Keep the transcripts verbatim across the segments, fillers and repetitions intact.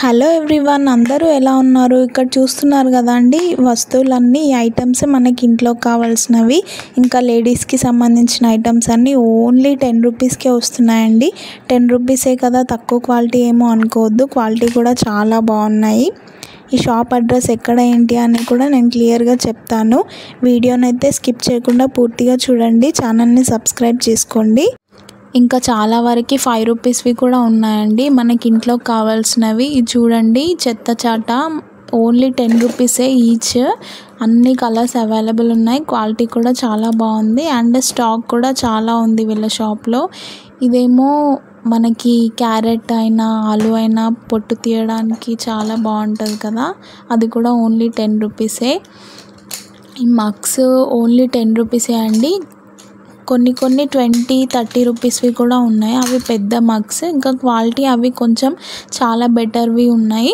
Hello everyone, అందరూ ఎలా ఉన్నారు? ఇక్కడ చూస్తున్నారు కదండి, వస్తువులన్నీ ఐటమ్స్ మనకి ఇంట్లో కావాల్సినవి, ఇంకా లేడీస్కి సంబంధించిన ఐటమ్స్ అన్నీ ఓన్లీ టెన్ రూపీస్కే వస్తున్నాయండి. టెన్ రూపీసే కదా, తక్కువ క్వాలిటీ ఏమో అనుకోవద్దు, క్వాలిటీ కూడా చాలా బాగున్నాయి. ఈ షాప్ అడ్రస్ ఎక్కడ ఏంటి అని కూడా నేను క్లియర్గా చెప్తాను. వీడియోనైతే స్కిప్ చేయకుండా పూర్తిగా చూడండి, ఛానల్ని సబ్స్క్రైబ్ చేసుకోండి. ఇంకా చాలా వరకు ఫైవ్ రూపీస్వి కూడా ఉన్నాయండి మనకి ఇంట్లో కావాల్సినవి. ఇది చూడండి, చెత్త చాట ఓన్లీ టెన్ రూపీసే ఈచ్. అన్ని కలర్స్ అవైలబుల్ ఉన్నాయి, క్వాలిటీ కూడా చాలా బాగుంది అండ్ స్టాక్ కూడా చాలా ఉంది వీళ్ళ షాప్లో. ఇదేమో మనకి క్యారెట్ అయినా ఆలు అయినా పొట్టు తీయడానికి చాలా బాగుంటుంది కదా, అది కూడా ఓన్లీ టెన్ రూపీసే. ఈ మగ్స్ ఓన్లీ టెన్ రూపీసే అండి. కొన్ని కొన్ని ట్వంటీ థర్టీ రూపీస్వి కూడా ఉన్నాయి, అవి పెద్ద మగ్స్. ఇంకా క్వాలిటీ అవి కొంచెం చాలా బెటర్వి ఉన్నాయి.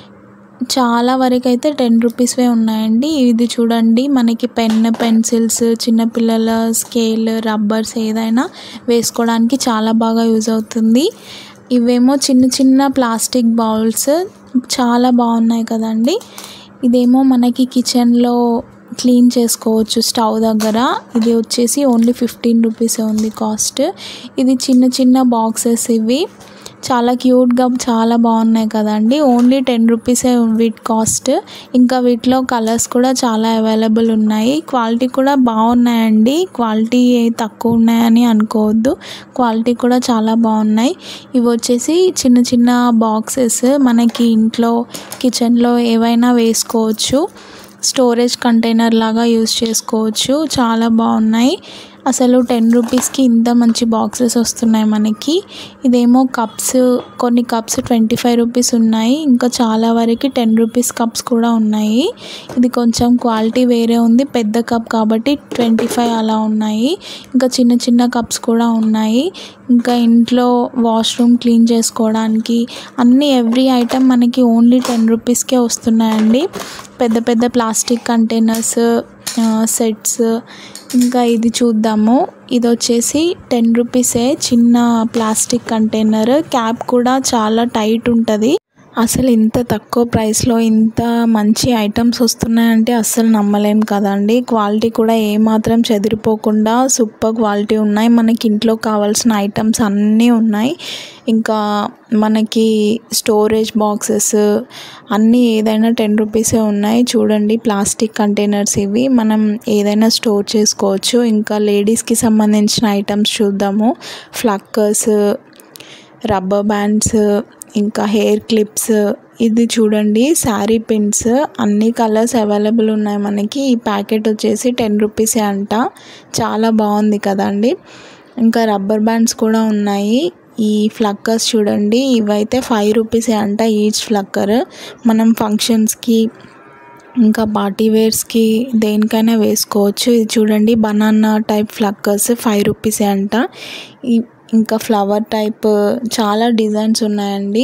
చాలా వరకు అయితే టెన్ రూపీస్వే ఉన్నాయండి. ఇది చూడండి, మనకి పెన్ పెన్సిల్స్, చిన్నపిల్లల స్కేల్, రబ్బర్స్ ఏదైనా వేసుకోవడానికి చాలా బాగా యూజ్ అవుతుంది. ఇవేమో చిన్న చిన్న ప్లాస్టిక్ బౌల్స్, చాలా బాగున్నాయి కదండి. ఇదేమో మనకి కిచెన్లో క్లీన్ చేసుకోవచ్చు స్టవ్ దగ్గర. ఇది వచ్చేసి ఓన్లీ ఫిఫ్టీన్ రూపీసే ఉంది కాస్ట్. ఇది చిన్న చిన్న బాక్సెస్, ఇవి చాలా క్యూట్గా చాలా బాగున్నాయి కదండి. ఓన్లీ టెన్ రూపీసే వీటి కాస్ట్. ఇంకా వీటిలో కలర్స్ కూడా చాలా అవైలబుల్ ఉన్నాయి, క్వాలిటీ కూడా బాగున్నాయండి. క్వాలిటీ తక్కువ ఉన్నాయని అనుకోవద్దు, క్వాలిటీ కూడా చాలా బాగున్నాయి. ఇవి వచ్చేసి చిన్న చిన్న బాక్సెస్, మనకి ఇంట్లో కిచెన్లో ఏవైనా వేసుకోవచ్చు, స్టోరేజ్ కంటైనర్ లాగా యూజ్ చేసుకోవచ్చు, చాలా బాగున్నాయి. అసలు టెన్ రూపీస్కి ఇంత మంచి బాక్సెస్ వస్తున్నాయి మనకి. ఇదేమో కప్స్, కొన్ని కప్స్ ట్వంటీ ఫైవ్ రూపీస్ ఉన్నాయి, ఇంకా చాలా వరకు టెన్ రూపీస్ కప్స్ కూడా ఉన్నాయి. ఇది కొంచెం క్వాలిటీ వేరే ఉంది, పెద్ద కప్ కాబట్టి ట్వంటీ ఫైవ్ అలా ఉన్నాయి. ఇంకా చిన్న చిన్న కప్స్ కూడా ఉన్నాయి. ఇంకా ఇంట్లో వాష్రూమ్ క్లీన్ చేసుకోవడానికి అన్నీ ఎవ్రీ ఐటమ్ మనకి ఓన్లీ టెన్ రూపీస్కే వస్తున్నాయండి. పెద్ద పెద్ద ప్లాస్టిక్ కంటైనర్స్, సెట్స్. ఇంకా ఇది చూద్దాము, ఇది వచ్చేసి టెన్ రూపీసే, చిన్న ప్లాస్టిక్ కంటైనర్. క్యాప్ కూడా చాలా టైట్ ఉంటుంది. అసలు ఇంత తక్కువ ప్రైస్లో ఇంత మంచి ఐటమ్స్ వస్తున్నాయంటే అస్సలు నమ్మలేం కదండి. క్వాలిటీ కూడా ఏమాత్రం చెదిరిపోకుండా సూపర్ క్వాలిటీ ఉన్నాయి. మనకి ఇంట్లో కావాల్సిన ఐటమ్స్ అన్నీ ఉన్నాయి. ఇంకా మనకి స్టోరేజ్ బాక్సెస్ అన్నీ ఏదైనా టెన్ రూపీసే ఉన్నాయి. చూడండి, ప్లాస్టిక్ కంటైనర్స్ ఇవి, మనం ఏదైనా స్టోర్ చేసుకోవచ్చు. ఇంకా లేడీస్కి సంబంధించిన ఐటమ్స్ చూద్దాము. ఫ్లక్కర్స్, రబ్బర్ బ్యాండ్స్, ఇంకా హెయిర్ క్లిప్స్. ఇది చూడండి, శారీ పిన్స్, అన్ని కలర్స్ అవైలబుల్ ఉన్నాయి మనకి. ఈ ప్యాకెట్ వచ్చేసి టెన్ రూపీసే అంట, చాలా బాగుంది కదండి. ఇంకా రబ్బర్ బ్యాండ్స్ కూడా ఉన్నాయి. ఈ ఫ్లక్కర్స్ చూడండి, ఇవైతే ఫైవ్ రూపీసే అంట ఈచ్ ఫ్లక్కర్. మనం ఫంక్షన్స్కి ఇంకా పార్టీ వేర్స్కి దేనికైనా వేసుకోవచ్చు. ఇది చూడండి, బనానా టైప్ ఫ్లక్కర్స్ ఫైవ్ రూపీసే అంట. ఈ ఇంకా ఫ్లవర్ టైప్ చాలా డిజైన్స్ ఉన్నాయండి.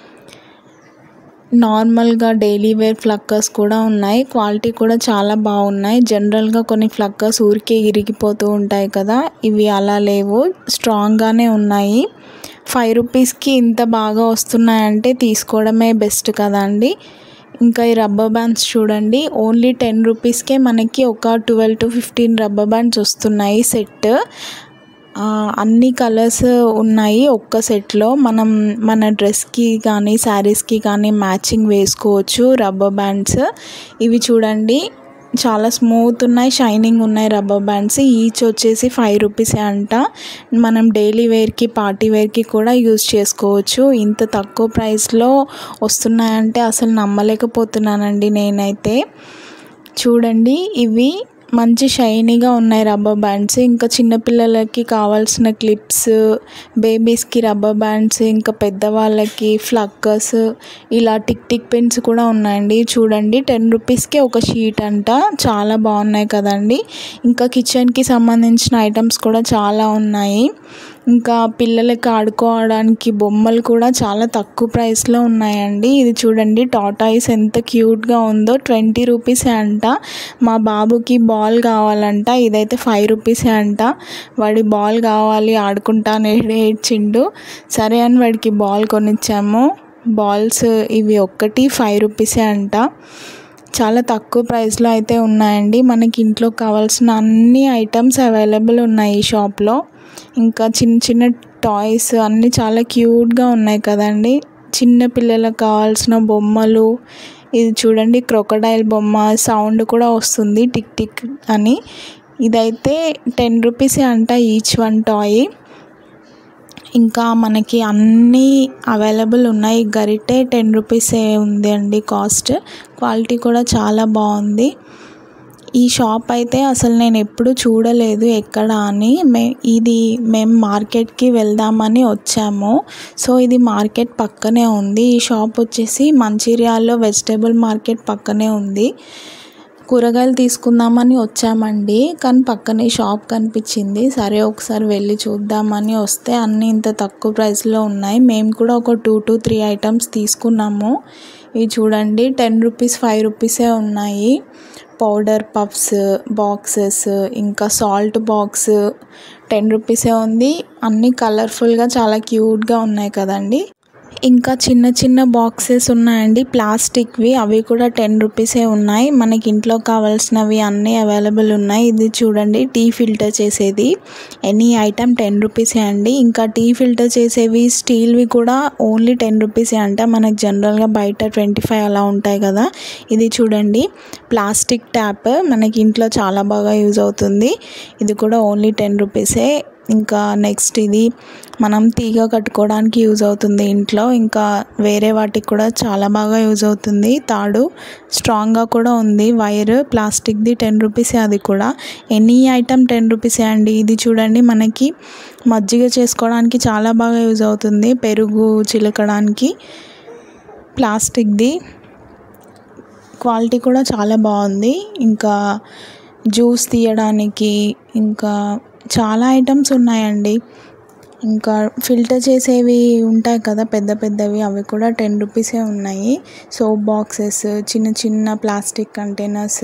నార్మల్గా డైలీ వేర్ ఫ్లక్కర్స్ కూడా ఉన్నాయి, క్వాలిటీ కూడా చాలా బాగున్నాయి. జనరల్గా కొన్ని ఫ్లక్కర్స్ ఊరికే ఇరిగిపోతూ ఉంటాయి కదా, ఇవి అలా లేవు, స్ట్రాంగ్గానే ఉన్నాయి. ఫైవ్ రూపీస్కి ఇంత బాగా వస్తున్నాయంటే తీసుకోవడమే బెస్ట్ కదండి. ఇంకా ఈ రబ్బర్ బ్యాండ్స్ చూడండి, ఓన్లీ టెన్ రూపీస్కే మనకి ఒక twelve to fifteen rubber bands వస్తున్నాయి సెట్. అన్ని కలర్స్ ఉన్నాయి ఒక్క సెట్లో. మనం మన డ్రెస్కి కానీ శారీస్కి కానీ మ్యాచింగ్ వేసుకోవచ్చు రబ్బర్ బ్యాండ్స్. ఇవి చూడండి, చాలా స్మూత్ ఉన్నాయి, షైనింగ్ ఉన్నాయి రబ్బర్ బ్యాండ్స్. ఈచ్ వచ్చేసి ఫైవ్ రూపీసే అంట. మనం డైలీ వేర్కి పార్టీ వేర్కి కూడా యూజ్ చేసుకోవచ్చు. ఇంత తక్కువ ప్రైస్లో వస్తున్నాయంటే అసలు నమ్మలేకపోతున్నానండి నేనైతే. చూడండి, ఇవి మంచి షైనీగా ఉన్నాయి రబ్బర్ బ్యాండ్స్. ఇంకా చిన్నపిల్లలకి కావాల్సిన క్లిప్స్, బేబీస్కి రబ్బర్ బ్యాండ్స్, ఇంకా పెద్దవాళ్ళకి ఫ్లక్కర్స్, ఇలా టిక్ టిక్ పెన్స్ కూడా ఉన్నాయండి. చూడండి, టెన్ రూపీస్కే ఒక షీట్ అంట, చాలా బాగున్నాయి కదండి. ఇంకా కిచెన్కి సంబంధించిన ఐటమ్స్ కూడా చాలా ఉన్నాయి. ఇంకా పిల్లలకి ఆడుకోవడానికి బొమ్మలు కూడా చాలా తక్కువ ప్రైస్లో ఉన్నాయండి. ఇది చూడండి, టాటాయిస్ ఎంత క్యూట్గా ఉందో, ట్వంటీ రూపీసే అంట. మా బాబుకి బాల్ కావాలంట, ఇదైతే ఫైవ్ రూపీసే అంట. వాడి బాల్ కావాలి ఆడుకుంటాను ఏడ్చిండు, సరే అని వాడికి బాల్ కొనిచ్చాము. బాల్స్ ఇవి ఒక్కటి ఫైవ్ రూపీసే అంట. చాలా తక్కువ ప్రైస్లో అయితే ఉన్నాయండి. మనకి ఇంట్లో కావాల్సిన అన్ని ఐటమ్స్ అవైలబుల్ ఉన్నాయి ఈ షాప్లో. ఇంకా చిన్న చిన్న టాయ్స్ అన్నీ చాలా క్యూట్గా ఉన్నాయి కదండి. చిన్న పిల్లలకు కావాల్సిన బొమ్మలు, ఇది చూడండి క్రొకడైల్ బొమ్మ, సౌండ్ కూడా వస్తుంది టిక్ టిక్ అని. ఇదైతే టెన్ రూపీసే అంట ఈచ్ వన్ టాయ్. ఇంకా మనకి అన్నీ అవైలబుల్ ఉన్నాయి. గరిటె టెన్ రూపీసే ఉంది అండి కాస్ట్. క్వాలిటీ కూడా చాలా బాగుంది. ఈ షాప్ అయితే అసలు నేను ఎప్పుడు చూడలేదు ఎక్కడ అని. మే ఇది మేము మార్కెట్కి వెళ్దామని వచ్చాము. సో ఇది మార్కెట్ పక్కనే ఉంది. ఈ షాప్ వచ్చేసి మంచిర్యాలలో వెజిటేబుల్ మార్కెట్ పక్కనే ఉంది. కూరగాయలు తీసుకుందామని వచ్చామండి, కానీ పక్కనే షాప్ కనిపించింది. సరే ఒకసారి వెళ్ళి చూద్దామని వస్తే అన్నీ ఇంత తక్కువ ప్రైస్లో ఉన్నాయి. మేము కూడా ఒక టూ టు త్రీ ఐటమ్స్ తీసుకున్నాము. ఇవి చూడండి టెన్ రూపీస్ ఫైవ్ రూపీసే ఉన్నాయి. పౌడర్ పఫ్స్ బాక్సెస్, ఇంకా సాల్ట్ బాక్స్ టెన్ రూపీసే ఉంది. అన్నీ కలర్ఫుల్గా చాలా క్యూట్గా ఉన్నాయి కదండి. ఇంకా చిన్న చిన్న బాక్సెస్ ఉన్నాయండి ప్లాస్టిక్వి, అవి కూడా టెన్ రూపీసే ఉన్నాయి. మనకి ఇంట్లో కావాల్సినవి అన్నీ అవైలబుల్ ఉన్నాయి. ఇది చూడండి టీ ఫిల్టర్ చేసేది, ఎనీ ఐటమ్ టెన్ రూపీసే అండి. ఇంకా టీ ఫిల్టర్ చేసేవి స్టీల్వి కూడా ఓన్లీ టెన్ రూపీసే అంట. మనకు జనరల్గా బయట ట్వంటీ ఫైవ్ అలా ఉంటాయి కదా. ఇది చూడండి ప్లాస్టిక్ ట్యాప్, మనకి ఇంట్లో చాలా బాగా యూజ్ అవుతుంది. ఇది కూడా ఓన్లీ టెన్ రూపీసే. ఇంకా నెక్స్ట్ ఇది మనం తీగ కట్టుకోవడానికి యూజ్ అవుతుంది ఇంట్లో. ఇంకా వేరే వాటికి కూడా చాలా బాగా యూజ్ అవుతుంది. తాడు స్ట్రాంగ్గా కూడా ఉంది. వైర్ ప్లాస్టిక్ది టెన్ రూపీసే, అది కూడా ఎనీ ఐటమ్ టెన్ రూపీసే అండి. ఇది చూడండి మనకి మజ్జిగ చేసుకోవడానికి చాలా బాగా యూజ్ అవుతుంది, పెరుగు చిలకడానికి. ప్లాస్టిక్ది క్వాలిటీ కూడా చాలా బాగుంది. ఇంకా జ్యూస్ తీయడానికి ఇంకా చాలా ఐటమ్స్ ఉన్నాయండి. ఇంకా ఫిల్టర్ చేసేవి ఉంటాయి కదా పెద్ద పెద్దవి, అవి కూడా టెన్ రూపీసే ఉన్నాయి. సోప్ బాక్సెస్, చిన్న చిన్న ప్లాస్టిక్ కంటైనర్స్,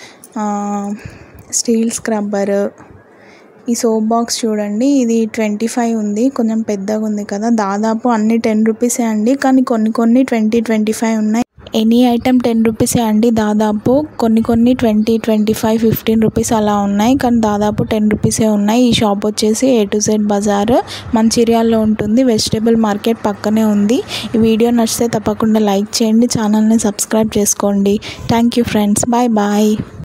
స్టీల్ స్క్రబ్బర్. ఈ సోప్ బాక్స్ చూడండి ఇది ట్వంటీ ఫైవ్ ఉంది, కొంచెం పెద్దగా ఉంది కదా. దాదాపు అన్ని టెన్ రూపీసే అండి, కానీ కొన్ని కొన్ని ట్వంటీ ట్వంటీ ఫైవ్ ఉన్నాయి. ఎనీ ఐటమ్ టెన్ రూపీసే అండి దాదాపు. కొన్ని కొన్ని twenty twenty five fifteen rupees అలా ఉన్నాయి, కానీ దాదాపు టెన్ రూపీసే ఉన్నాయి. ఈ షాప్ వచ్చేసి ఏ టు జెడ్ బజార్ మంచిర్యాలలో ఉంటుంది. వెజిటేబుల్ మార్కెట్ పక్కనే ఉంది. ఈ వీడియో నచ్చితే తప్పకుండా లైక్ చేయండి, ఛానల్ని సబ్స్క్రైబ్ చేసుకోండి. Thank you friends, bye bye.